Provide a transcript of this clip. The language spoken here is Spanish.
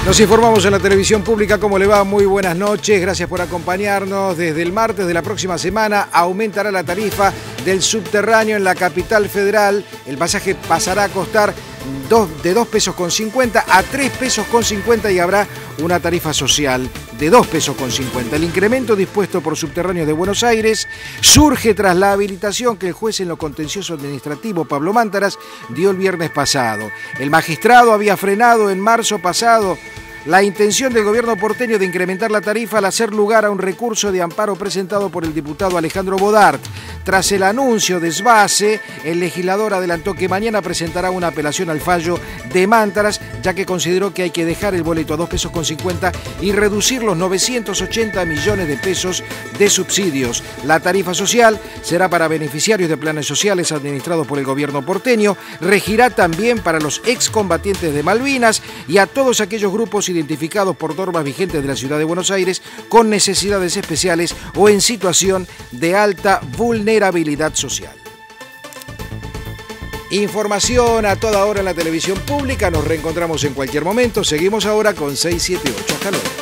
Nos informamos en la televisión pública. ¿Cómo le va? Muy buenas noches. Gracias por acompañarnos. Desde el martes de la próxima semana aumentará la tarifa del subterráneo en la capital federal. El pasaje pasará a costar de 2,50 pesos a 3,50 pesos y habrá una tarifa social de 2,50 pesos. El incremento dispuesto por Subterráneos de Buenos Aires surge tras la habilitación que el juez en lo contencioso administrativo, Pablo Mántaras, dio el viernes pasado. El magistrado había frenado en marzo pasado la intención del gobierno porteño de incrementar la tarifa al hacer lugar a un recurso de amparo presentado por el diputado Alejandro Bodart. Tras el anuncio de Sbase, el legislador adelantó que mañana presentará una apelación al fallo de Mántaras, ya que consideró que hay que dejar el boleto a 2,50 pesos y reducir los 980 millones de pesos de subsidios. La tarifa social será para beneficiarios de planes sociales administrados por el gobierno porteño, regirá también para los excombatientes de Malvinas y a todos aquellos grupos identificados por normas vigentes de la Ciudad de Buenos Aires con necesidades especiales o en situación de alta vulnerabilidad social. Información a toda hora en la televisión pública. Nos reencontramos en cualquier momento. Seguimos ahora con 678. Hasta luego.